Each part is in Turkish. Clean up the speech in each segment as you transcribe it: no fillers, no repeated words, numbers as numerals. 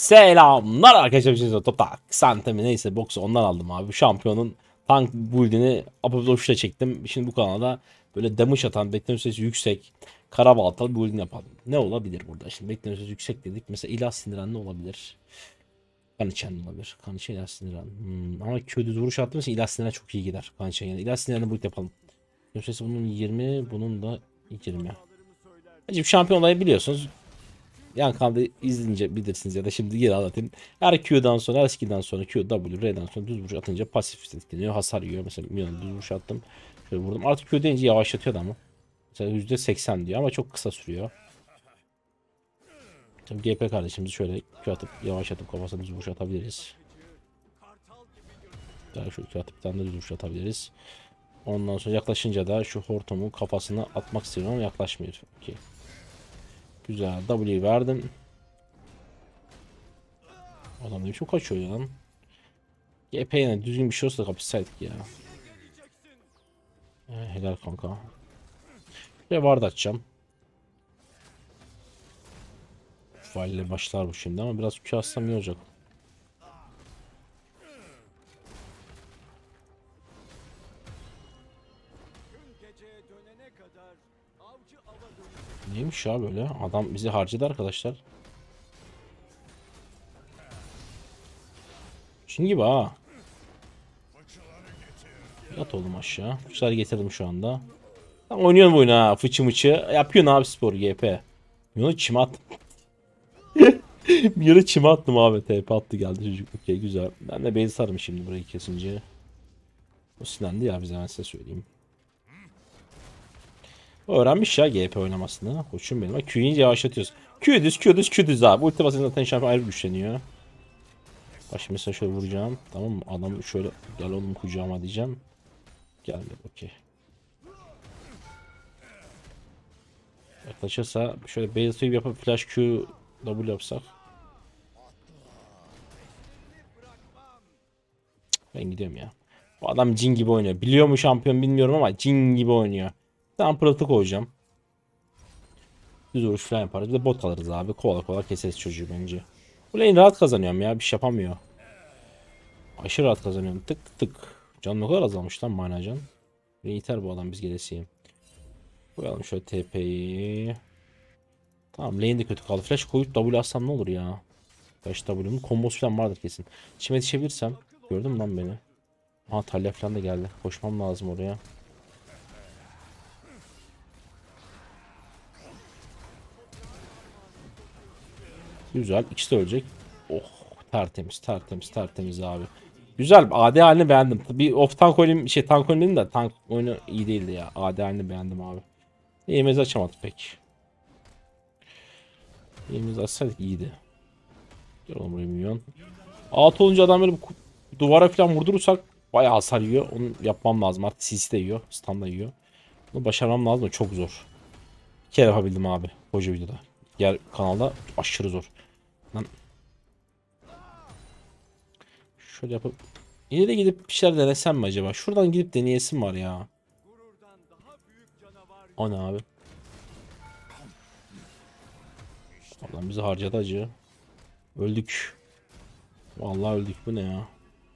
Selamlar arkadaşlar. Şimdi toprak santemi neyse boksu ondan aldım abi. Şampiyonun tank build'ini Apoptoş'ta çektim. Şimdi bu kanalda böyle damage atan, bekleme süresi yüksek, karabaltalı build'ini yapalım. Ne olabilir burada? Şimdi bekleme süresi yüksek dedik. Mesela ilah sindiren ne olabilir? Kanıçen olabilir. Kanıçen ilah sindiren. Ama kötü vuruş attığım için ilah sindiren çok iyi gider. Kanıçen yani. İlah sindirenle build yapalım. Bekleme süresi bunun 20, bunun da 20. Hacım şampiyon olayı biliyorsunuz. Yan kanalda izleyince bilirsiniz ya da şimdi geri anlatayım. Her Q'dan sonra, her skill'den sonra Q, W, R'den sonra düz vuruş atınca pasif tetikleniyor. Hasar yiyor. Mesela milyon düz vuruş attım. Şöyle vurdum. Artık Q deyince yavaşlatıyor ama. Mesela %80 diyor ama çok kısa sürüyor. Şimdi GP kardeşimizi şöyle Q atıp yavaşlatıp kafasına düz vuruş atabiliriz. Daha şu Q atıp bir tane de düz vuruş atabiliriz. Ondan sonra yaklaşınca da şu hortumu kafasına atmak istiyorum ama yaklaşmıyor. Okay. Güzel. W verdim. Adam ne biçim kaçıyor ya lan. GP'ye düzgün bir şey olsa da kapışsaydık ya. Helal kanka. Ve ward açacağım. Faille başlar bu şimdi ama biraz Q atsam iyi olacak. Neymiş ya böyle? Adam bizi harcadı arkadaşlar. Çin gibi ha. Yat oğlum aşağı. Fıçıları getirdim şu anda. Tam oynuyorsun bu oyunu ha. Fıçı mıçı. Yapıyorsun abi spor GP. Yunu çime attım. Bir yere çime attım abi. TP attı geldi çocuk. Okey güzel. Ben de base sarım şimdi burayı kesince. O sinirlendi ya bize, ben size söyleyeyim. O öğrenmiş ya GP oynamasını. Koçum benim. Q'yu ince yavaşlatıyoruz. Q düz Q düz Q düz abi. Ulti basınca zaten şampiyon ayrı güçleniyor. Bak şimdi mesela şöyle vuracağım. Tamam mı? Adam şöyle gel oğlum kucağıma diyeceğim. Gelmedi okey. Yaklaşırsa şöyle base sweep yapıp flash Q W yapsak. Ben gidiyorum ya. Bu adam cin gibi oynuyor. Biliyor mu şampiyon bilmiyorum ama cin gibi oynuyor. Tamam pırıltı koyacağım. Düz vuruş falan yaparız. Bir de bot alırız abi. Kola kola keseriz çocuğu bence. Bu lane rahat kazanıyorum ya. Bir şey yapamıyor. Aşırı rahat kazanıyorum. Tık tık tık. Can ne kadar azalmış lan manacan. Yeter bu adam biz gelesiye. Koyalım şöyle TP'yi. Tamam lane de kötü kaldı. Flash koyup W atsam ne olur ya. Flash W'nun kombosu falan vardır kesin. İçime yetişebilirsem. Gördün mü lan beni? Aha Talya falan da geldi. Koşmam lazım oraya. Güzel. İkisi de ölecek. Oh tertemiz tertemiz tertemiz abi. Güzel. AD halini beğendim. Bir off tank oynayayım, şey tank oynayayım da tank oyunu iyi değildi ya. AD halini beğendim abi. Yemeğimizi açamadık pek. Yemeğimizi açsaydık iyiydi. Gel oğlum buraya milyon. Alt olunca adam böyle duvara falan vurdurursak bayağı hasar yiyor. Onu yapmam lazım. Artık CC de yiyor. Stun da yiyor. Bunu başarmam lazım da çok zor. Bir kere yapabildim abi. Koca videoda. Diğer kanalda aşırı zor. Lan. Şöyle yapıp yine de gidip bir şeyler denesem mi acaba? Şuradan gidip deneyesim var ya. O ne abi? Allah'ım bizi harcadı acı. Öldük. Vallahi öldük. Bu ne ya?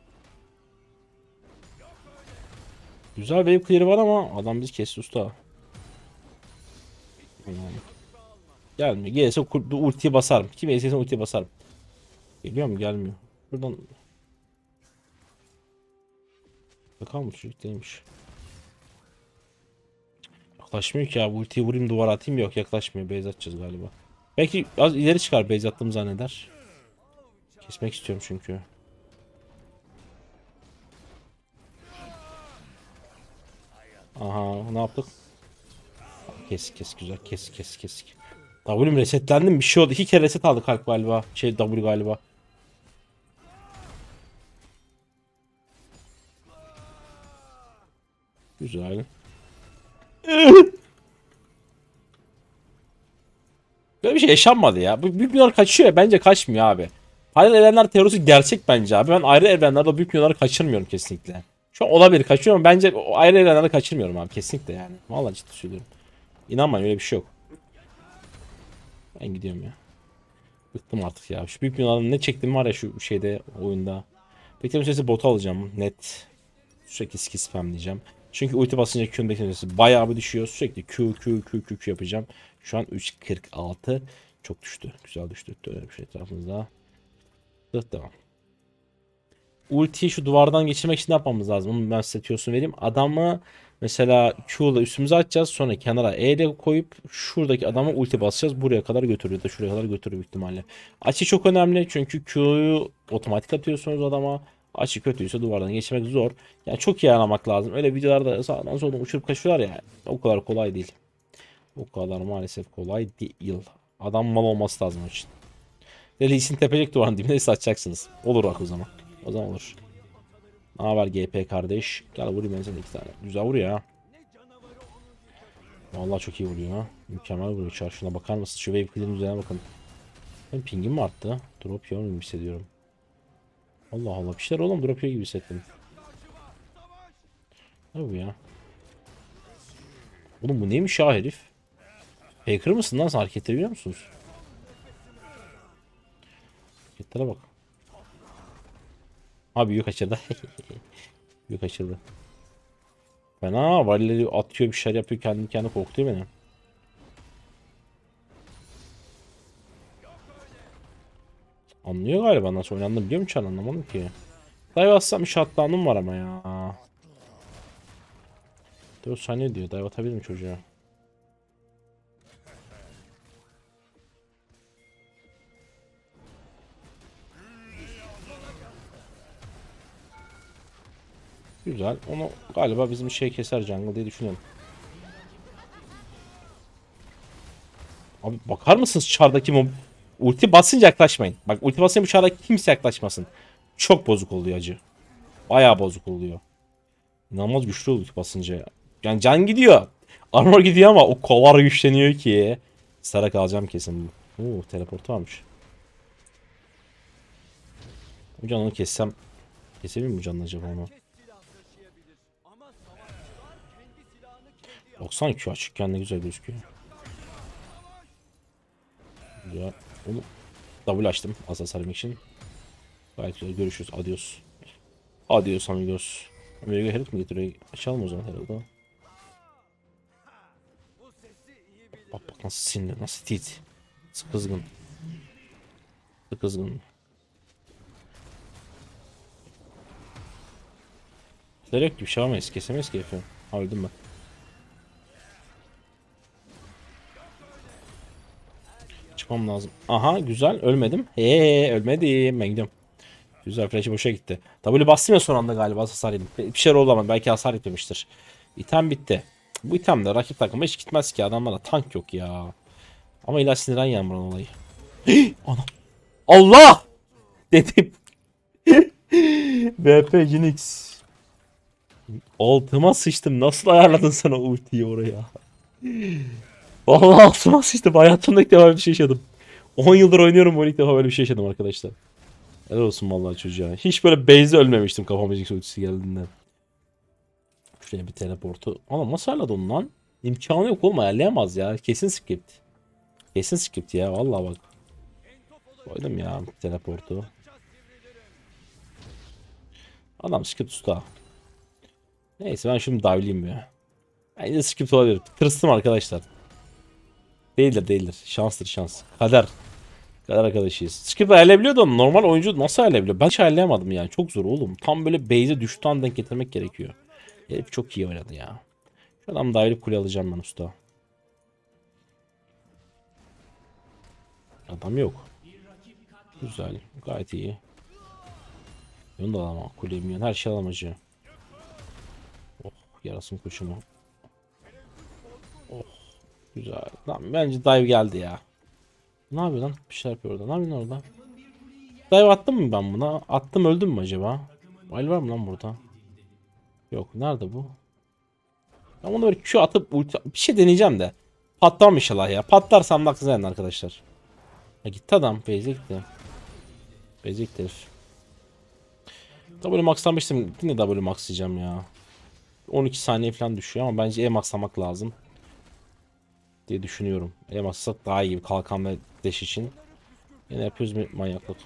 Güzel wave clear'ı var ama adam bizi kesti usta. Gelmiyor. Gelirse ultiye basarım. Kim gelirse ultiye basarım. Geliyor mu? Gelmiyor. Buradan bakalım çocuk değilmiş. Yaklaşmıyor ki ya. Bu ultiyi vurayım duvara atayım. Yok yaklaşmıyor. Base atacağız galiba. Belki az ileri çıkar base attığım zanneder. Kesmek istiyorum çünkü. Aha ne yaptık? Kes kes güzel kes kes kes. W'm resetlendim bir şey oldu. 2 kere reset aldık kalp galiba. Şey W galiba. Güzel. Böyle bir şey yaşanmadı ya. Bu büyük milyonlar kaçıyor ya. Bence kaçmıyor abi. Ayrı evrenler teorisi gerçek bence abi. Ben ayrı evrenlerde o büyük milyonları kaçırmıyorum kesinlikle. Şu an olabilir kaçıyorum ama bence o ayrı evrenlerde kaçırmıyorum abi kesinlikle yani. Vallahi ciddi söylüyorum. İnanmayın öyle bir şey yok. Ben gidiyorum ya. Bıktım artık ya. Şu büyük binadan ne çektim var ya şu şeyde oyunda. Bekleme süresi botu alacağım net. Sürekli skill spam diyeceğim. Çünkü ulti basınca Q'nun bekleme süresi bayağı bir düşüyor. Sürekli Q yapacağım. Şu an 3.46. Çok düştü. Güzel düştü. Öyle bir şey etrafımızda. Devam. Ultiyi şu duvardan geçirmek için ne yapmamız lazım? Onu ben size tüyosunu vereyim. Adamı mesela Q'la üstümüze atacağız. Sonra kenara E'de koyup şuradaki adama ulti basacağız. Buraya kadar götürüyor da şuraya kadar götürüyor büyük ihtimalle. Açı çok önemli. Çünkü Q'yu otomatik atıyorsunuz adama. Açı kötüyse duvardan geçmek zor. Yani çok iyi ayarlamak lazım. Öyle videolarda sağdan soldan uçurup kaçıyorlar ya. O kadar kolay değil. O kadar maalesef kolay değil. Adam mal olması lazım onun için. Lee tepecek duvarın dibine satacaksınız. Olur bak o zaman. O zaman olur. Ne haber GP kardeş? Gel vurayım ben sana 2 tane. Güzel vuruyor ha. Vallahi çok iyi vuruyor ha. Mükemmel vuruyor. Şuna bakar mısın? Şu wave clear'ın üzerine bakın. Benim pingim mi arttı? Drop yiyor gibi hissediyorum. Allah Allah. Bir şeyler oğlum drop yiyor gibi hissettim. Ne bu ya? Oğlum bu neymiş ya herif? Faker mısın lan sen, hareketleri biliyor musunuz? Hareketlere bak. Ha büyük kaçırdı. Büyük kaçırdı. Fena valileri atıyor bir şeyler yapıyor kendi kendine korkutuyor beni. Anlıyor galiba nasıl oynandığını biliyor mu Çağrı, anlamadım ki. Dive atsam bir shutdown'um var ama ya. 4 saniye diyor, dive atabilirim çocuğa. Güzel, onu galiba bizim şey keser jungle diye düşünüyorum. Abi bakar mısınız çardaki mob? Ulti basınca yaklaşmayın. Bak ulti basınca bu çardaki kimse yaklaşmasın. Çok bozuk oluyor acı. Bayağı bozuk oluyor. İnanılmaz güçlü oluyor ulti basınca ya. Yani can gidiyor. Armor gidiyor ama o kovar güçleniyor ki. Sarak alacağım kesin bu. Oo, teleport varmış. Bu canını kessem. Kesebilir mi bu canını acaba onu? 90 Q açıkken ne güzel gözüküyor. Güzel. Onu double açtım az hasar yemek için. Gayet güzel, görüşürüz. Adios. Adios amigos. Amerika herif mi getiriyor? Açalım o zaman herhalde. Bak bak nasıl sinirli, nasıl tilt. Nasıl kızgın. Nasıl kızgın. Yok gibi şey yapamayız. Kesemeyiz ki efendim. Ha öldüm ben. Çıkmam lazım. Aha güzel, ölmedim. Ölmedim. Ben gidiyorum. Güzel, flash'ı boşa gitti. W bastım ya son anda galiba, hasar yedim. Bir şeyler oldu ama belki hasar etmemiştir. İtem bitti. Bu item de rakip takıma hiç gitmez ki, adamlarda tank yok ya. Ama illa sinirden yağmuran olayı. Ana. Allah! Dedim. VP Unix. Altıma sıçtım. Nasıl ayarladın sen o ultiyi oraya? Vallahi altıma sıçtım. Hayatımda ilk defa böyle bir şey yaşadım. 10 yıldır oynuyorum, bu ilk defa böyle bir şey yaşadım arkadaşlar. Helal olsun vallahi çocuğa. Hiç böyle base'de ölmemiştim kafama Jinx ultisi geldiğinde. Şuraya bir teleportu. Ama nasıl ayarladı onu lan? İmkanı yok oğlum, ayarlayamaz ya. Kesin script. Kesin script ya vallahi bak. Koydum ya teleportu. Adam script usta. Neyse ben şimdi dive'liyim ya. Bence script olabilir. Tırstım arkadaşlar. Değildir. Şanstır şans. Kader. Kader arkadaşıyız. Script ayarlayabiliyordu ama normal oyuncu nasıl ayarlayabiliyor? Ben hiç ayarlayamadım yani. Çok zor oğlum. Tam böyle base'e düştüğü an denk getirmek gerekiyor. Herif çok iyi oynadı ya. Şu adam dive'li kule alacağım ben usta. Adam yok. Güzel. Gayet iyi. Onu da alamam. Kule milyon. Her şey alamacı. Oh. Yarasın kuşumu. Oh. Güzel. Tamam, bence dive geldi ya. Ne yapıyor lan? Bir şey yapıyor orada. Ne yapıyorsun orada? Dive attım mı ben buna? Attım, öldüm mü acaba? Wild var mı lan burada? Yok. Nerede bu? Ben bunu böyle Q atıp bir şey deneyeceğim de. Patlam inşallah ya. Patlarsam da aklınıza arkadaşlar. Ya gitti adam. Base'e gitti. Base'e gitti herif. W maxlamıştım. Yine W maxlayacağım ya. 12 saniye falan düşüyor ama bence E maxlamak lazım diye düşünüyorum. E maxlasak daha iyi kalkan ve dash için. Yine yapıyoruz bir manyaklık.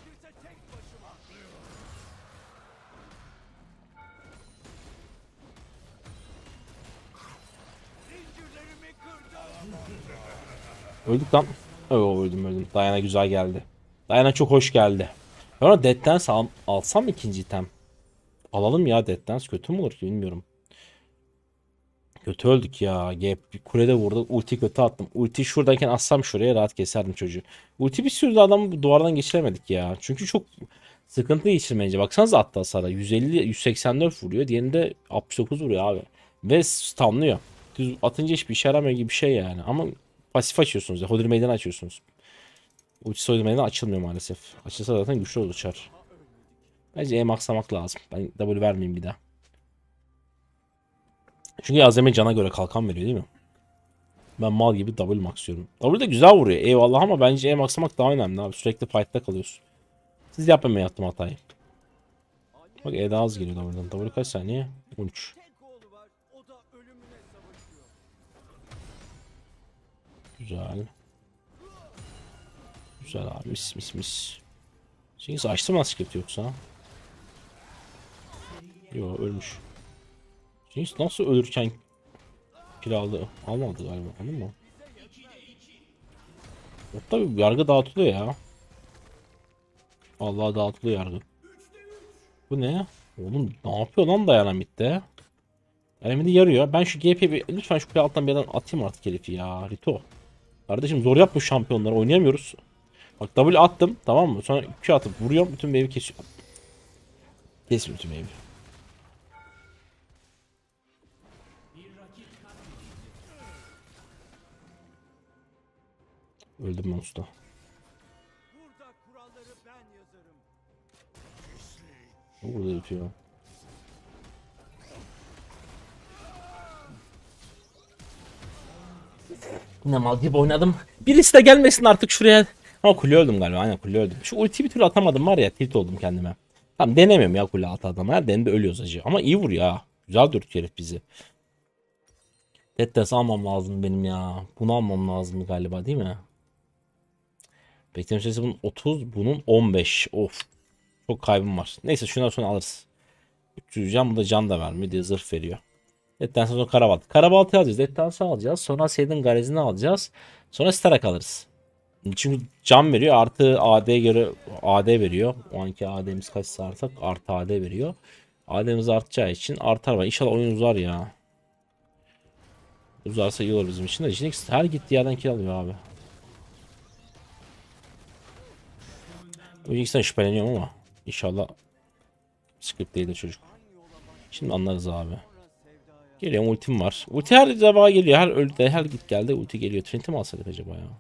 Öldük lan. Oo, öldüm. Diana güzel geldi. Diana çok hoş geldi. Ben ona Death Dance alsam ikinci item. Alalım ya, Death Dance kötü mü olur ki bilmiyorum. Kötü öldük ya. Gap bir kulede vurduk. Ulti kötü attım. Ulti şuradayken assam şuraya rahat keserdim çocuğu. Ulti bir sürü de adamı duvardan geçiremedik ya. Çünkü çok sıkıntı geçirmeyince. Baksanıza hatta Sara 150 184 vuruyor. Diğerinde 69 vuruyor abi. Ve stunlıyor. Düz atınca hiçbir işe yaramıyor gibi bir şey yani. Ama pasif açıyorsunuz ya. Hodri meydanı açıyorsunuz. Ultisi Hodri meydanı açılmıyor maalesef. Açılsa zaten güçlü olur çar. Bence E maxlamak lazım. Ben W vermeyeyim bir daha. Çünkü Azami cana göre kalkan veriyor değil mi? Ben mal gibi W maxlıyorum. W de güzel vuruyor eyvallah ama bence E maxlamak daha önemli abi. Sürekli fight'ta kalıyorsun. Siz yapmamaya yaptım hatayı. Bak E daha az geliyor W'dan. W kaç saniye? 13. Güzel. Güzel abi, mis. Şimdi açtı mı script yoksa? Yo, ölmüş. Şimdi nasıl ölürken kill aldı? Almadı galiba, anladın mı? Tabii yargı dağıtılıyor ya. Allah dağıtılıyor yargı. Bu ne? Oğlum ne yapıyor lan Dynamite'de? Dynamite'i yarıyor. Ben şu GP lütfen şu kule alttan bir yerden atayım artık herifi ya. Rito. Kardeşim zor yapma şampiyonları, oynayamıyoruz. Bak W attım tamam mı? Sonra Q atıp vuruyorum, bütün wave'i kesiyor. Kes bütün wave'i. Öldüm ben usta. Burada yapıyor. Ne mal gibi oynadım. Birisi de gelmesin artık şuraya. Ama kule öldüm galiba. Aynen kule öldüm. Şu ultiyi bir türlü atamadım var ya. Tilt oldum kendime. Tamam denemiyorum ya kule at adamı. Her denede ölüyoruz acı. Ama iyi vuruyor ha. Güzel dürtüyor herif bizi. Dettes almam lazım benim ya. Bunu almam lazım galiba değil mi? Bekleme süresi bunun 30. Bunun 15. Of. Çok kaybım var. Neyse şundan sonra alırız. 300 can, bu da can da vermiyor diye zırh veriyor. Detten sonra Karabaltı. Karabaltı alacağız. Detten sonra alacağız. Sonra Seyden Garezini alacağız. Sonra Starak alırız. Çünkü can veriyor. Artı AD göre AD veriyor. O anki AD'miz kaçsa artık artı AD veriyor. AD'miz artacağı için artar var. İnşallah oyun uzar ya. Uzarsa iyi olur bizim için de. Jinx her gittiği yerden kill alıyor abi. Bu Jinx'ten şüpheleniyorum ama inşallah script değildir çocuk. Şimdi anlarız abi. Geliyorum, ultim var. Ulti her defa geliyor. Her öldü, her git geldi ulti geliyor. Trinity mi alsak acaba ya?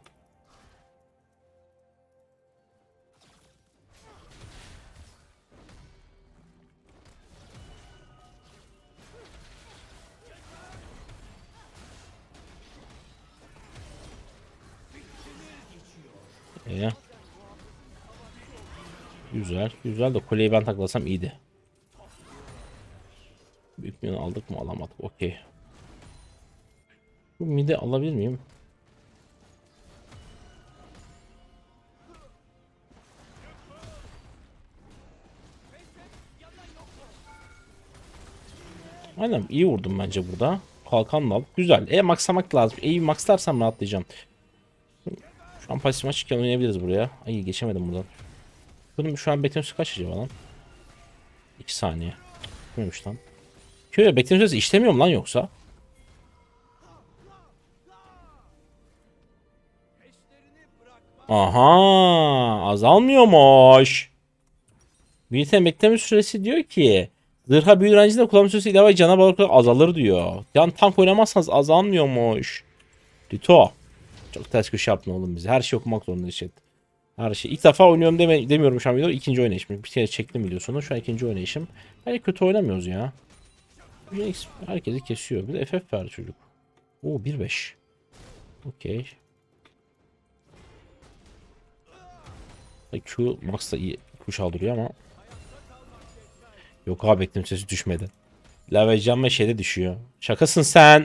Güzel. Güzel de kuleyi ben taklasam iyiydi. Büyük bir aldık mı, alamadık. Okey. Bu midi alabilir miyim? Aynen iyi vurdum bence burada. Kalkanla al. Güzel. Maxlamak lazım. Maxlarsam rahatlayacağım. Şu an pasif maç oynayabiliriz buraya. Ay geçemedim buradan. Bunun şu an bekleme süresi kaç acaba lan? 2 saniye. Neymiş lan? Şöyle bekleme süresi işlemiyor mu lan yoksa? Aha, azalmıyormuş. Bir tane bekleme süresi diyor ki zırha büyü direncinde kullanma süresi ilave canavar olarak azalır diyor. Yani tank oynamazsanız azalmıyormuş. Dito. Çok ters köşe yaptın oğlum bize. Her şey okumak zorundayız chat. Her şey. İlk defa oynuyorum demiyorum şu an video. İkinci oynayışım. Bir kere çektim videosunu. Şu an ikinci oynayışım. Bence kötü oynamıyoruz ya. Herkesi kesiyor. Bir de FF verdi çocuk. Oo 1.5. Okey. Q Max da iyi kuş aldırıyor ama. Yok abi beklediğim sesi düşmedi. Lavecan ve şeyde düşüyor. Şakasın sen.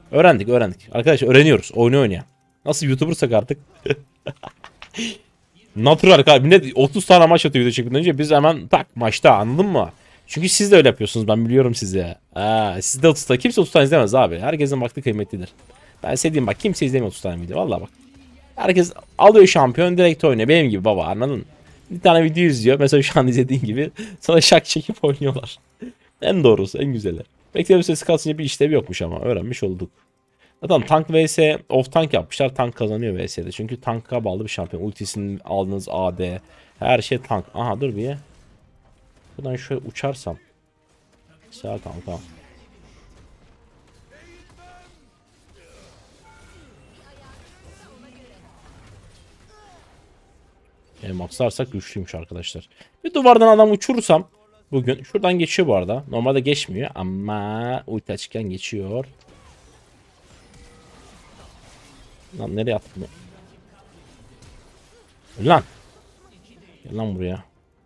Öğrendik. Arkadaşlar öğreniyoruz. Oyunu oynayan. Nasıl YouTuber'sak artık. Natural abi. Millet 30 tane maç atıyor video çekmeden önce. Biz hemen tak maçta, anladın mı? Çünkü siz de öyle yapıyorsunuz. Ben biliyorum sizi. Siz de 30 tane. Kimse 30 tane izlemez abi. Herkesin vakti kıymetlidir. Ben size diyeyim bak, kimse izlemiyor 30 tane video. Vallahi bak. Herkes alıyor şampiyon, direkt oynuyor. Benim gibi baba, anladın mı? Bir tane video izliyor. Mesela şu an izlediğin gibi. Sonra şak çekip oynuyorlar. En doğrusu, en güzeli. Bekleme süresi kalsınca bir işlevi yokmuş ama. Öğrenmiş olduk. Zaten tank vs off tank yapmışlar. Tank kazanıyor vs'de. Çünkü tanka bağlı bir şampiyon. Ultisini aldığınız AD. Her şey tank. Aha dur bir. Buradan şöyle uçarsam. Sağ tamam. Maxlarsak güçlüymüş arkadaşlar. Bir duvardan adam uçurursam bugün. Şuradan geçiyor bu arada. Normalde geçmiyor ama ulti açıkken geçiyor. Lan nereye attım? Lan. Gel lan buraya.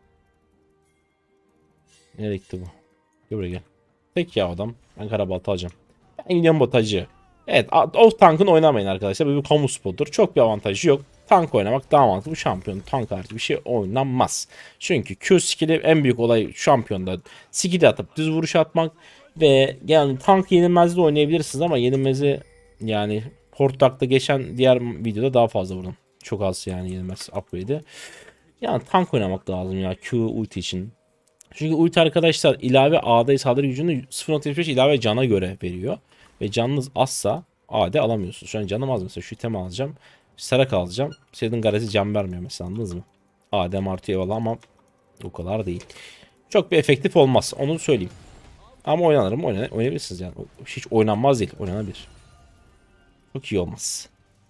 Nereye gitti bu? Gel buraya gel. Tek ya adam. Ben karabalta alacağım. Ben gidiyorum botacı. Evet, off tankın oynamayın arkadaşlar. Bu bir kamu spotudur. Çok bir avantajı yok. Tank oynamak daha mantıklı. Bu şampiyon tank harici bir şey oynanmaz. Çünkü Q skill'i en büyük olay şampiyonda. Skill'i atıp düz vuruş atmak ve yani tank yenilmezde oynayabilirsiniz ama yenilmezi yani Portak'ta geçen diğer videoda daha fazla vurdum. Çok az yani yenilmez upgrade'i. Yani tank oynamak lazım ya Q ulti için. Çünkü ulti arkadaşlar ilave AD saldırı gücünü 0.5 ilave cana göre veriyor. Ve canınız azsa AD alamıyorsunuz. Şu an canım az mesela, şu item alacağım. Sarak alacağım. Senin garezi can vermiyor mesela, anladınız mı? AD artıyor eyvallah ama o kadar değil. Çok bir efektif olmaz, onu söyleyeyim. Ama oynanırım, oynayabilirsiniz yani. Hiç oynanmaz değil, oynanabilir. Çok iyi olmaz.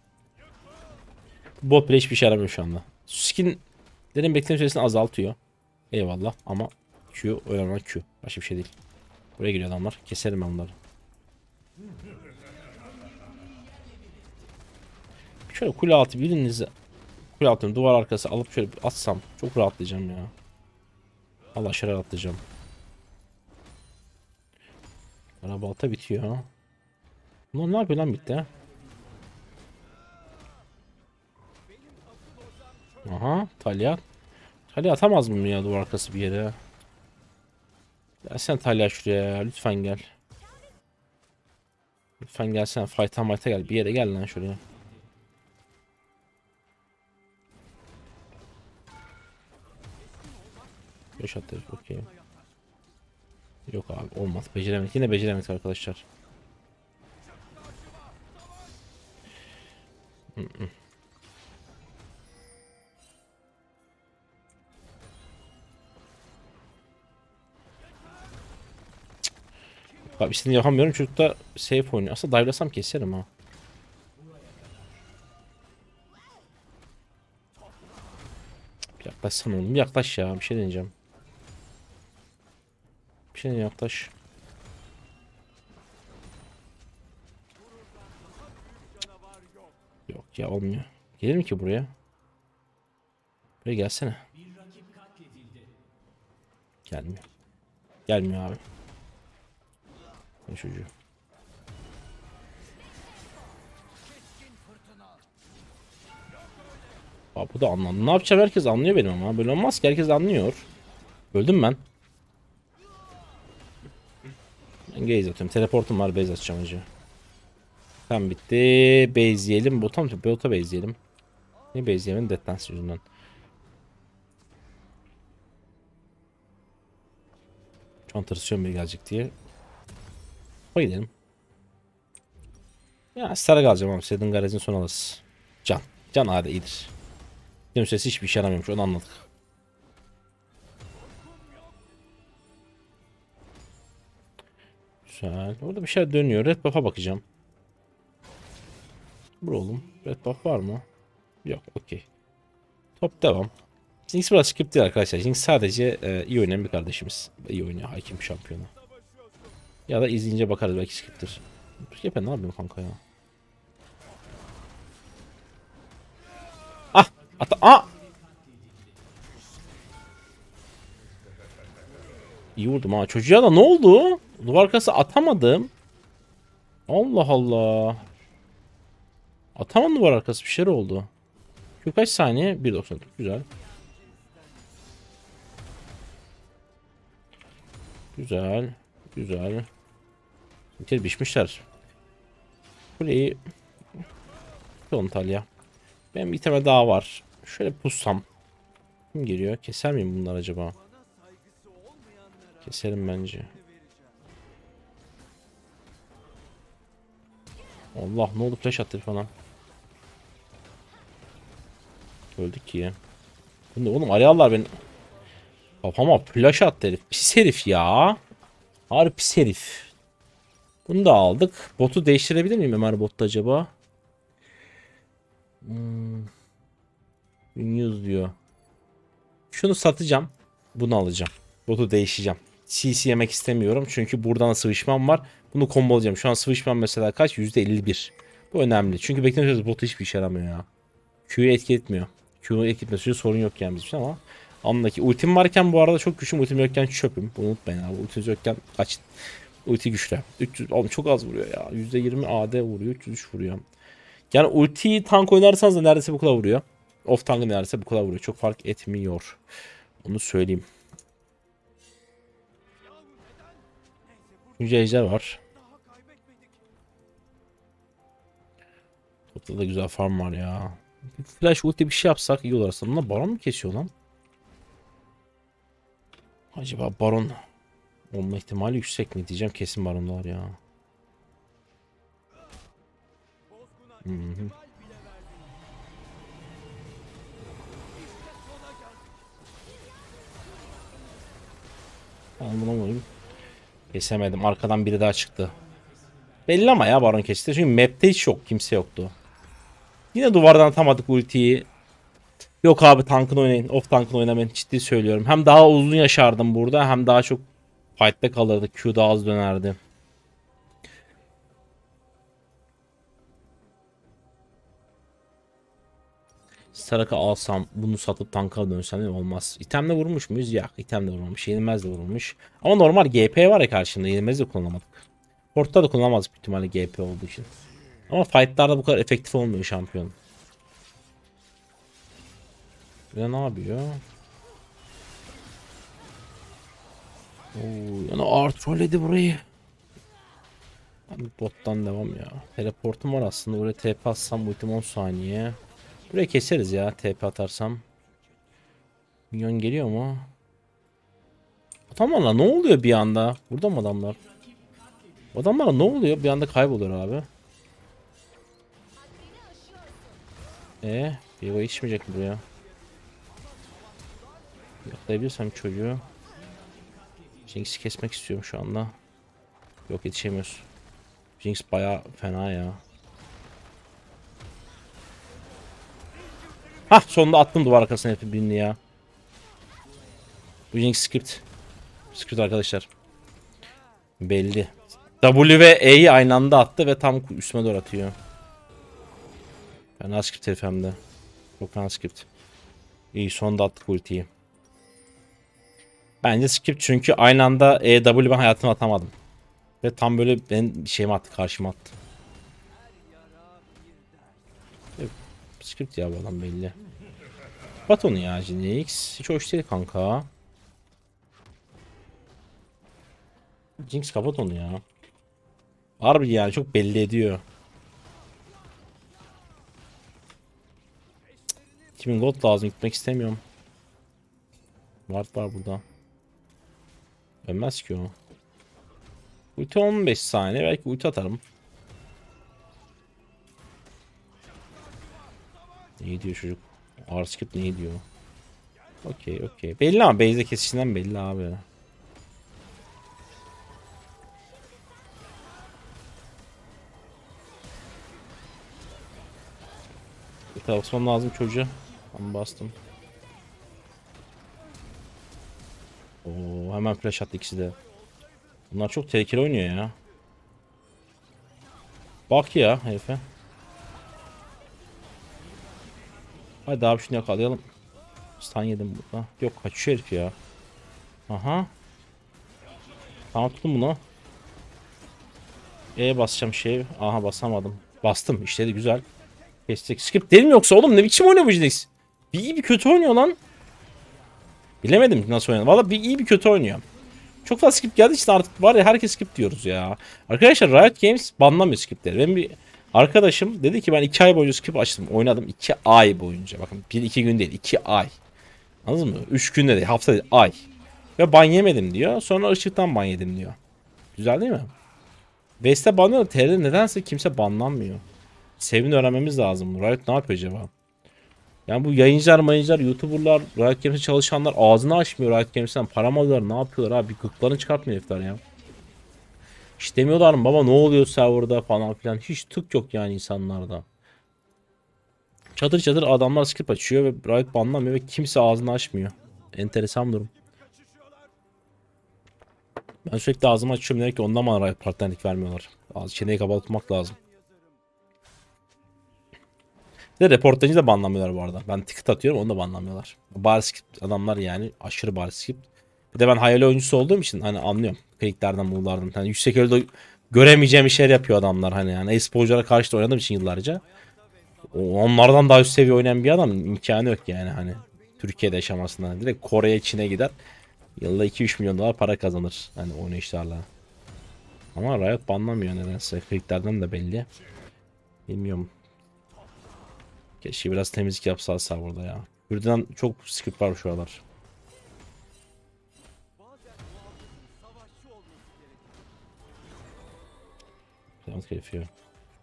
Bot bile hiçbir şey yaramıyor şu anda. Skinlerin bekleme süresini azaltıyor. Eyvallah ama Q önemli, Q. Başka bir şey değil. Buraya geliyor adamlar. Keserim ben onları. Şöyle kule altı birinizi, kule altını duvar arkası alıp şöyle bir atsam çok rahatlayacağım ya. Allah aşırı rahatlayacağım. Arabalta bitiyor. Bunlar ne yapıyor lan bitti? Aha Talya. Talya atamaz mı ya duvar arkası bir yere? Gel sen Talya şuraya lütfen gel. Lütfen gelsene, fight'a gel, bir yere gel lan şuraya. Beş atıyor, okey. Yok abi olmaz, beceremedik, yine beceremedik arkadaşlar. Abi istediğini yapamıyorum, çocuk da safe oynuyor. Aslında dive'lasam keserim ha. Bir yaklaşsana oğlum, bir yaklaş ya, bir şey deneyeceğim. Bir şey yaklaş. Yok ya, olmuyor. Gelir mi ki buraya? Buraya gelsene. Gelmiyor. Gelmiyor abi. Ne çocuğu. Abi bu da anladı. Ne yapacağım, herkes anlıyor benim ama. Böyle olmaz ki, herkes anlıyor. Öldüm ben. Ben gaze atıyorum. Teleportum var, base atacağım hacı. Tam bitti. Base yiyelim. Bota base yiyelim. Ne base yemenin Death Dance yüzünden. Şu an tırsıyorum bir gelecek diye. O gidelim. Ya Star'a alacağım ama Sedin Garez'in son alırız. Can. Can hadi iyidir. Benim sesi hiçbir işe yaramıyormuş, onu anladık. Güzel. Orada bir şey dönüyor. Red buff'a bakacağım. Dur oğlum. Red buff var mı? Yok. Okey. Top devam. Jinx biraz skip değil arkadaşlar. Jinx sadece iyi oynayan bir kardeşimiz. İyi oynuyor. Hakim şampiyonu. Ya da izleyince bakarız, belki skiptir. Skip ne yapayım kanka ya? Ah! İyi vurdum ha. Çocuğa da ne oldu? Duvar arkası atamadım. Allah Allah. Atamadım duvar arkası, bir şey oldu. Q kaç saniye? 1.94. Güzel. Güzel. Güzel. Bir kere biçmişler. Kuleyi Antalya. Benim bir tane daha var. Şöyle pussam. Kim geliyor? Keser miyim bunlar acaba? Keserim bence. Allah ne oldu, flash attı falan. Öldük ki ya. Bunda oğlum arayarlar beni. Kafama flash attı herif. Pis herif ya. Harbi pis herif. Bunu da aldık. Botu değiştirebilir miyim Ömer botta acaba? 1100 diyor. Şunu satacağım. Bunu alacağım. Botu değişeceğim. CC yemek istemiyorum. Çünkü buradan sıvışmam var. Bunu kombolayacağım. Şu an sıvışmam mesela kaç? %51. Bu önemli. Çünkü beklediğimiz botu hiçbir işe yaramıyor ya. Q'yu etki etmiyor. Q'yu etki etmesi sorun yok yani bizim için ama anındaki ultim varken bu arada çok güçlüyüm. Ultim yokken çöpüm. Bunu unutmayın abi. Ultim yokken kaç. Ulti güçlü. 300 oğlum çok az vuruyor ya. %20 AD vuruyor. 303 vuruyor. Yani ultiyi tank oynarsanız da neredeyse bu kadar vuruyor. Off tank'ı neredeyse bu kadar vuruyor. Çok fark etmiyor. Onu söyleyeyim. Üçüncü ejder var. Topta da güzel farm var ya. Bir flash ulti bir şey yapsak iyi olur aslında. Bunlar baron mu kesiyor lan? Acaba baron olma ihtimali yüksek mi diyeceğim, kesin baronlar ya. Hı -hı. Ben buna vurayım. Kesemedim. Arkadan biri daha çıktı. Belli ama ya baron kesti. Çünkü map'te hiç yok. Kimse yoktu. Yine duvardan atamadık ultiyi. Yok abi tankını oynayın. Off tankını oynamayın. Ciddi söylüyorum. Hem daha uzun yaşardım burada. Hem daha çok fight'te kalırdı. Q daha az dönerdi. Staraka alsam bunu satıp tanka dönsem olmaz. İtemle vurmuş muyuz? Yok. İtemle vurmamış. Yenilmez de vurulmuş. Ama normal GP var ya karşında. Yenilmez de kullanamadık. Port'ta da kullanamaz büyük ihtimalle GP olduğu için. Ama fight'larda bu kadar efektif olmuyor şampiyon. Ya ne yapıyor? Oo, yani ağır trolledi burayı. Abi bottan devam ya. Teleportum var aslında. Buraya TP atsam ultim 10 saniye. Buraya keseriz ya TP atarsam. Minyon geliyor mu? Adamlarla ne oluyor bir anda? Burada mı adamlar? Adamlara ne oluyor? Bir anda kayboluyor abi. Bir içmeyecek mi buraya? Yaklayabilirsem çocuğu. Jinx'i kesmek istiyorum şu anda. Yok yetişemiyoruz. Jinx baya fena ya. Hah sonunda attım duvar arkasına hep birini ya. Bu Jinx script. Script arkadaşlar. Belli. W ve E'yi aynı anda attı ve tam üstüme doğru atıyor. Fena script herif hem de. Çok fena script. İyi sonunda attık ultiyi. Bence script çünkü aynı anda W ben hayatımı atamadım. Ve tam böyle ben şeyimi attı, karşıma attı. Script ya bu adam belli. Kapat onu ya Jinx. Hiç hoş değil kanka. Jinx kapat onu ya. Harbi yani çok belli ediyor. 2000 gold lazım, gitmek istemiyorum. Ward var burada. Ölmez ki o. Ulti 15 saniye, belki ulti atarım. Ne diyor çocuk? R-Skip ne diyor? Okey okey. Belli ama base'de kesişinden belli abi. Basmam lazım çocuğa. Ben bastım. Oo, hemen flash attı ikisi de. Bunlar çok tehlikeli oynuyor ya. Bak ya herife. Hadi abi şunu yakalayalım. Stun yedim burada. Yok kaçıyor herif ya. Aha. Tamam tuttum bunu. Basacağım şey. Aha basamadım. Bastım işledi güzel. Kestik. Skip değil mi yoksa oğlum, ne biçim oynuyor bu Jinx? Bir iyi bir kötü oynuyor lan. Bilemedim nasıl oynuyor. Valla bir iyi bir kötü oynuyor. Çok fazla skip geldi işte, artık var ya, herkes skip diyoruz ya. Arkadaşlar Riot Games banlamıyor skipleri. Benim bir arkadaşım dedi ki ben 2 ay boyunca skip açtım. Oynadım 2 ay boyunca. Bakın 1-2 gün değil, 2 ay. Anladın mı? 3 günde değil, hafta değil, ay. Ve ban yemedim diyor. Sonra ışıktan ban yedim diyor. Güzel değil mi? Beste banlıyor da TR'de nedense kimse banlanmıyor. Sevini öğrenmemiz lazım. Riot ne yapıyor acaba? Yani bu yayıncılar, YouTuber'lar, Riot Games'e çalışanlar ağzını açmıyor Riot Games'ten. Para mı alıyorlar, ne yapıyorlar abi? Bir gıklarını çıkartmıyor herifler ya. Hiç demiyorlar mı baba ne oluyor serverda falan filan. Hiç tık yok yani insanlarda. Çadır çadır adamlar script açıyor ve Riot banlamıyor ve kimse ağzını açmıyor. Enteresan durum. Ben sürekli ağzımı açıyorum demek ki ondan bana Riot partnerlik vermiyorlar. Ağzı çeneyi kapatmak lazım. Bir de reportajı da banlamıyorlar bu arada. Ben ticket atıyorum, onu da banlamıyorlar. Bar script adamlar yani, aşırı bar script. Bir de ben hayali oyuncusu olduğum için hani anlıyorum. Kayıklardan bunlardan. Hani yüksek ölçüde göremeyeceğim işler yapıyor adamlar hani. Yani e-sporculara karşı da oynadığım için yıllarca. Onlardan daha üst seviye oynayan bir adam imkanı yok yani hani. Türkiye'de yaşamasından. Direkt Kore'ye, Çin'e gider. Yılda 2-3 milyon dolar para kazanır. Hani oynayışlarla. Ama Riot banlamıyor nedense. Kayıklardan da belli. Bilmiyorum. Keşke biraz temizlik yapsa burada ya. Buradan çok script var şu aralar. Yalnız keyfi ya.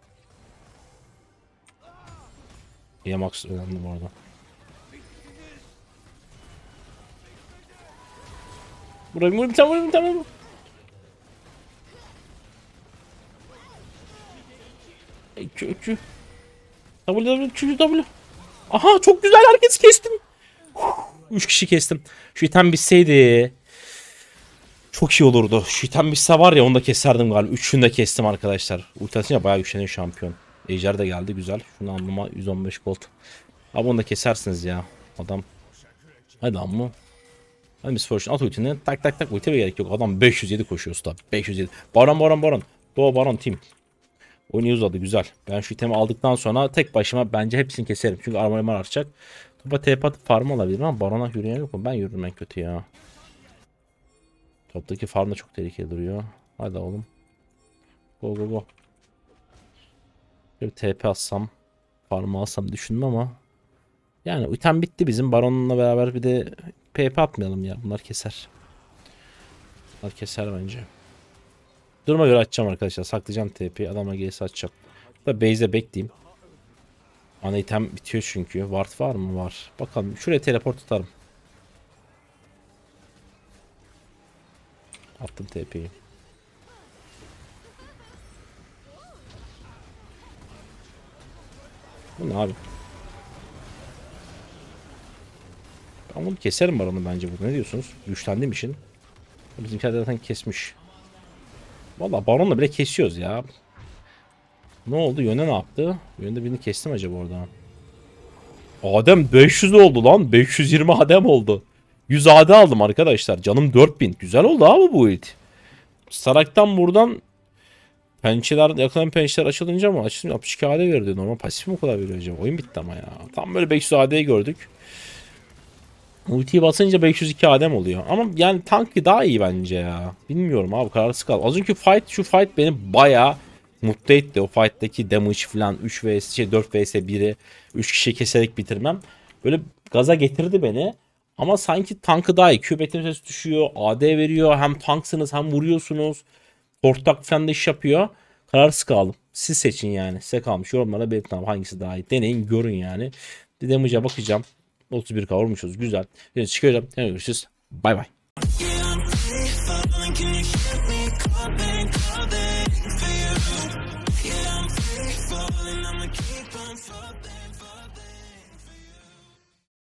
Yamax önemli bu arada. Buraya bir tane. W. Aha çok güzel, herkes kestim. 3 kişi kestim. Şu item bitseydi çok iyi olurdu. Şu item bitse var ya, onu da keserdim galiba. 3'ünü de kestim arkadaşlar. Ultisine bayağı güçleniyor şampiyon. Ejder de geldi, güzel. Şunu almama 115 gold. Abi onu da kesersiniz ya. Adam. Hadi lan bu. Hadi Miss Fortune at ultini. Tak tak tak, ultiye gerek yok. Adam 507 koşuyor usta. 507. Baron. Doğu Baron team. Oyunu uzadı, güzel. Ben şu itemi aldıktan sonra tek başıma bence hepsini keserim. Çünkü armorim artacak. Topa TP atıp farm alabilirim ama Baron'a yürüyen yok mu? Ben yürürüm en kötü ya. Toptaki farm da çok tehlikeli duruyor. Hadi oğlum. Go. Bir TP atsam, farmı alsam düşündüm ama. Yani item bitti bizim. Baron'la beraber bir de PP atmayalım ya. Bunlar keser. Bunlar keser bence. Duruma göre açacağım arkadaşlar. Saklayacağım TP'yi. Adama gelirse açacağım. Da base'e bekleyeyim. Ana item bitiyor çünkü. Ward var mı? Var. Bakalım. Şuraya teleport tutarım. Attım TP'yi. Bu ne abi? Ben bunu keserim Baron'u bence burada. Ne diyorsunuz? Güçlendiğim için. Bizimkiler zaten kesmiş. Valla Baron'la bile kesiyoruz ya. Ne oldu? Yöne ne yaptı? Yönde birini kestim acaba orada? Adem 500 oldu lan. 520 Adem oldu. 100 AD aldım arkadaşlar. Canım 4000. Güzel oldu abi bu it. Sarak'tan buradan pençeler, yakılan pençeler açılınca mı? Açılınca 62 AD verdi. Normal pasif mi o kadar veriyor acaba? Oyun bitti ama ya. Tam böyle 500 AD'yi gördük. Ultiyi basınca 502 ADM oluyor. Ama yani tankı daha iyi bence ya. Bilmiyorum abi, kararsız kal. Az önceki şu fight beni bayağı mutlu etti. O fight'taki damage falan 4 vs 1'i 3 kişi keserek bitirmem. Böyle gaza getirdi beni. Ama sanki tankı daha iyi. Q ses düşüyor. AD veriyor. Hem tanksınız hem vuruyorsunuz. Ortak falan da iş yapıyor. Kararsız kaldım. Siz seçin yani. Size kalmış. Yorumlara belirtin abi hangisi daha iyi. Deneyin, görün yani. Bir damage'a bakacağım. 31 kavurmuşuz. Güzel. Şimdi çıkıyorum. Görüşürüz. Bay bay.